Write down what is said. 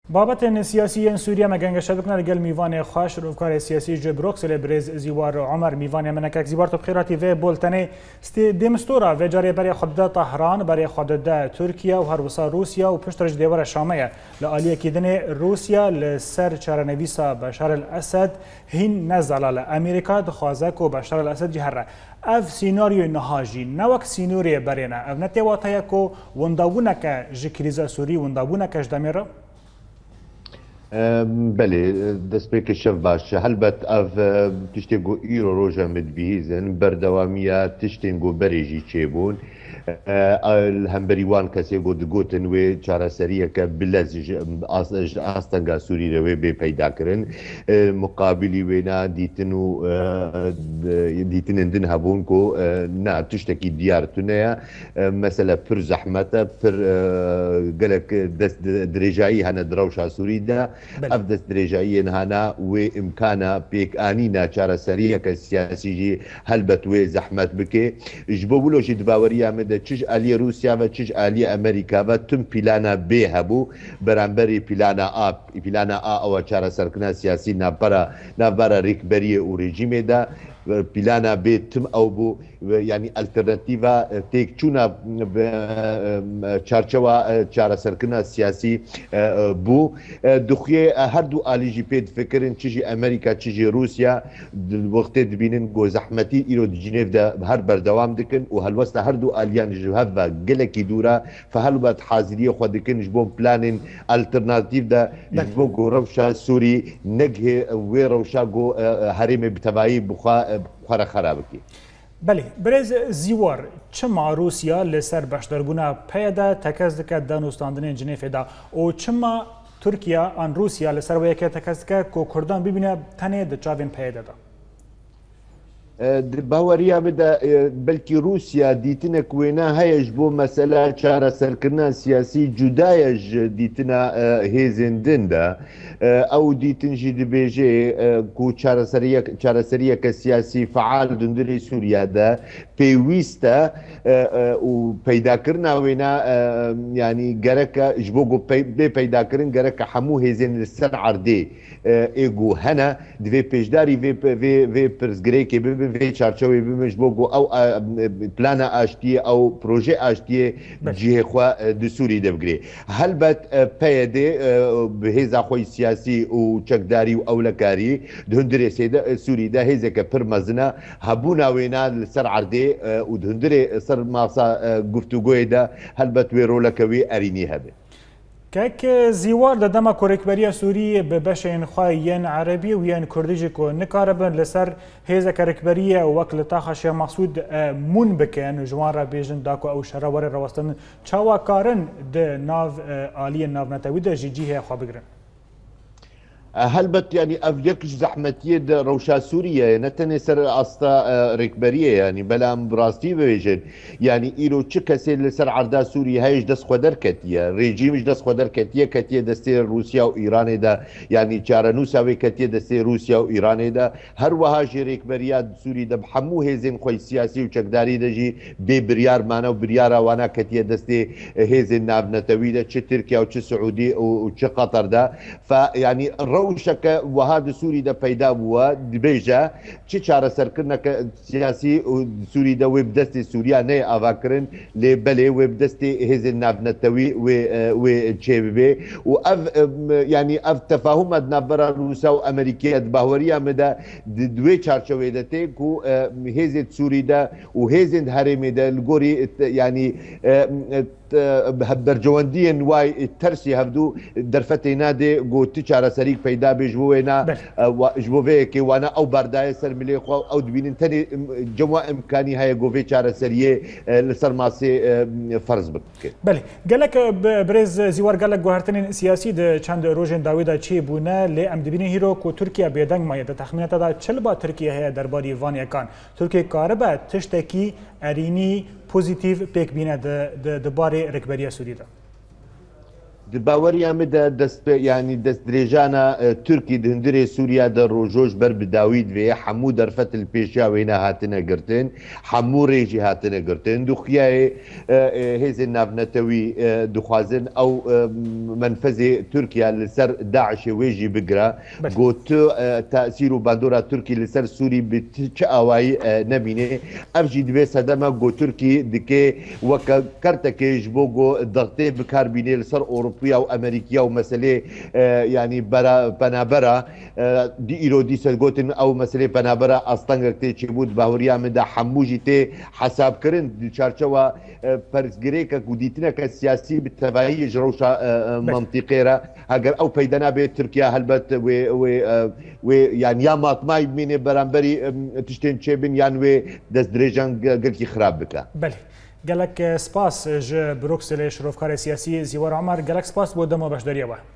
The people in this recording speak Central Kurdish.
بابت سیاسی سوریه مگنگش بکنه لگل میوان خواش روکار سیاسی جو بروکسل برز زیوار عمر میوان منکک زیوار تو بخیراتی و بولتنه دمستورا و جاری برای خود طهران برای خود ترکیه و هر وسا روسیا و پشترش دیوار شامه لعالیه کیدن روسیا لسر چارنویسا بشار الاسد هین نزلال امریکا دخوازه کو بشار الاسد جهره اف سیناریو نهاجی نوک سینوری برینه اف نتیواتای کو ونداونک جکریزا سوری ونداونک جدمیره بله دست به کشف باشه هلبت اف تشتگو ایرو روژا مدبیزن بردوامیه تشتگو بریجی چه بون الهمبریوان کسی گوتن و چهار سریه که بلزج آستانگا سوری روی به پیدا کردن مقابلی وینا دیتن هبون کو نه تشتکی دیارتونه مثلا پر زحمته پر قالك دست درجایی هن دروش سوری ده افدس درجایی هنا و امکانه پیک آنینا چهار سریه که سیاسی جی هلبت و زحمت بکه جبولوش دباوری آمده چش آلی روسیا و چش آلی امریکا و تم پیلانا به هبو برانبری پیلانا او چهار سرکنا سیاسی نبرا ریکبری و رژیم ده پیلانا به تم او بو یعنی الترناتیوا تیک چونا چارچوا چهار سرکنا سیاسی بو دخیه هر دو آلی جی پید فکرن چیجی امریکا چیجی روسیا وقتی دبینن گو زحمتی ایرو جنیف ده هر بردوام دکن و هلوسته هر دو آلیان جوهب و گلکی دورا فهلو بات حاضری خود دکن جبون پلانین الترناتیو ده جبون گو روشا سوری نگه و روشا گو حریم بتبایی بخواه خرابکی بله برز زیوار چما روسیا لسر بشدربونا پیدا تکز دکت دانوستاندن جنیف دا و چما ترکیه آن روسیا لسر ویه که تکز دکت که کردان ببینه تنه ده چاوین پیدا دا باوریا بدا بلکی روسیا دیتنا کوینا هیج بو مثلا چهار سرکرنا سیاسی جدایج دیتنا هیزندن دا او دیتن جی دبیجه کو چهار سریه که سیاسی فعال دندری سوریا دا پیویستا و پیدا کرنا وینا یعنی گرک جبو گو پیدا کرن گرک همو هیزن سر عرده ایگو هنا دوی پیشداری وی پرزگری که في چارچوبی بمش بوگو او پلان آشتی او پروژه آشتی جهه خوا دسوری دبگری هلبت پیاده به هزا خوی سیاسی و چکداری و اولکاری دهندری سوری ده هزا که پر مزنه هبونا وینا سر عرده و دهندری سر ماسا گفتگوی ده هلبت وی رولکوی ارینی هبه که زیوار دما کوریکبری سوری به بشین خواهین عربی و ین کردیجی کو نکاربن لسر هیزا کوریکبری وکل تاخش مقصود مون بکن جوان را بیجن داکو او شراور روستن چاوا کارن ده ناو آلی ناو نتوی ده جیجیه خواه بگرن هلبت يعني افجكش زحمتيه روشا سوريا نتني سر استا ركبريه يعني بلا براستي بيجن يعني ايرو تشكسي لسر عردا سوريا هيج دس خدر كتيه ريجيمش دس خدر كتيه دستي روسيا وايران دا يعني چارنوسا وي كتيه دستي روسيا وايران دا هر وهاج ركبريات سوري دا بحمو هيزن خوي سياسي وچكداري دجي ببريار مانا وبريار وانا كتيه دستي هيزن نابنتوي دا تش تركيا وتش سعودي وتش قطر دا فيعني روشك وهذا سوري دا پیدا بوا دبيجا چه چاره سرکرنه سیاسی سوري دا وب دست سوريا نه اواکرن لبلي وب دست هز النافنتوي و تشيبي و اف يعني اف تفاهم نبر روسا وامريكيه باوريا مدا دوي چارچوي دته کو هز سوري دا و هز هرم دا الغوري يعني برجواندين واي ترسي هبدو درفتي نادي قوت تشارة سريك فيدا بجوينا جبوفيكي وانا او بارداي سر ملي خو او دبين تاني جوا امكاني هاي قوفي تشارة سريه لسر ماسي فرض بك بله قالك برز زيوار قالك جوهرتين سياسي ده چند روجن داويدا چي بونا لي ام دبين هيرو كو تركيا بيدنگ ما يد تخمينات دا چلبا تركيا هي درباري وانيا كان تركيا كاربا تشتكي اريني پوزيتيف بيك بينا د باري ركبريا سوري دا باوەریان بدە ینی دەست درێژانە تورکی هەندێ سووریا دە ڕۆژۆش بەر بداویت وێ هەموو دەرفەتل پێشیاوێنە هاتنە گرتن هەموو ڕێژی هاتنە گرتن دوخیایە هێزێ ناونەتەوی دخوازن ئەو منفەزێ تورکیا لەسەر داعشێ وێژی بگرە گوت تاسیر و باندۆرا تورکی لەسەر سووری چ ئاوایی نەبینێ ئەفژی دوێ سەدەمە گۆ تورکی دکێ وەکە کەرتەکەش بۆ گۆ دەغتێ بکاربینێ لەسەر ئۆروپیا و ئەمریکیا و مەسلێ ینی پەنابەرە ئیرۆ دیسە گوتن ئەو مەسلەی پەنابەرە ئەستەنگە تێکی بوو باوەریان مدا هەمووژی تێ حسابکردن چارچەوە پەرزگرێکە و دیتنەکە سیاسی بتەباییش ڕەوشە منتیقێرە ئەگەر ئەو پەیدەنا بێت تورکیا هەلبەت یان یا ماتمای بمێنێ بەرامبەری تشتێن چێبن یان وێ دەست درێژان گەلکی خراپ بکە. گەلک سپاس ژ بروکسل شرۆڤکارە سیاسی زیوار عومەر گەلک سپاس بۆ دەمە بەشداریەوە.